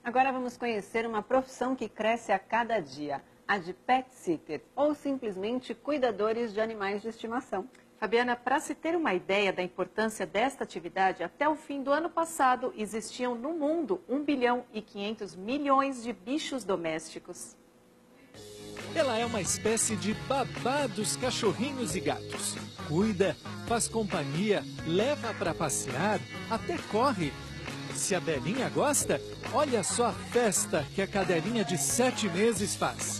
Agora vamos conhecer uma profissão que cresce a cada dia, a de pet sitter, ou simplesmente cuidadores de animais de estimação. Fabiana, para se ter uma ideia da importância desta atividade, até o fim do ano passado existiam no mundo 1 bilhão e 500 milhões de bichos domésticos. Ela é uma espécie de babá dos cachorrinhos e gatos. Cuida, faz companhia, leva para passear, até corre. Se a Belinha gosta, olha só a festa que a cadelinha de 7 meses faz.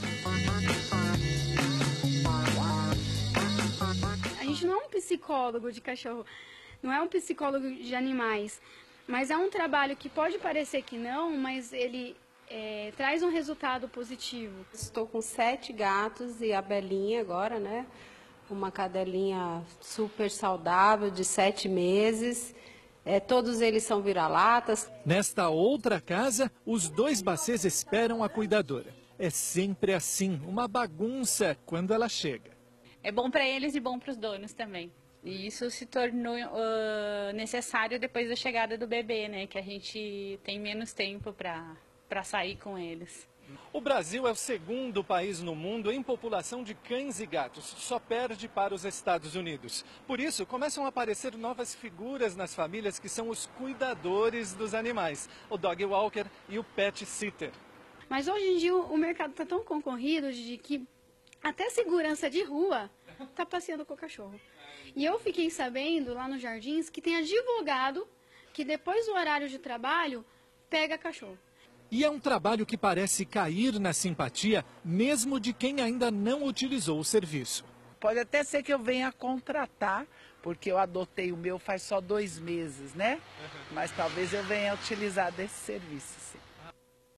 A gente não é um psicólogo de cachorro, não é um psicólogo de animais, mas é um trabalho que pode parecer que não, mas ele traz um resultado positivo. Estou com 7 gatos e a Belinha agora, né? Uma cadelinha super saudável de 7 meses. Todos eles são vira-latas. Nesta outra casa, os 2 bacês esperam a cuidadora. É sempre assim, uma bagunça quando ela chega. É bom para eles e bom para os donos também. E isso se tornou necessário depois da chegada do bebê, né? Que a gente tem menos tempo para sair com eles. O Brasil é o segundo país no mundo em população de cães e gatos, só perde para os Estados Unidos. Por isso, começam a aparecer novas figuras nas famílias que são os cuidadores dos animais, o dog walker e o pet sitter. Mas hoje em dia o mercado está tão concorrido de que até segurança de rua está passeando com o cachorro. E eu fiquei sabendo lá nos jardins que tem advogado que depois do horário de trabalho pega cachorro. E é um trabalho que parece cair na simpatia, mesmo de quem ainda não utilizou o serviço. Pode até ser que eu venha contratar, porque eu adotei o meu faz só 2 meses, né? Mas talvez eu venha utilizar desse serviço, sim.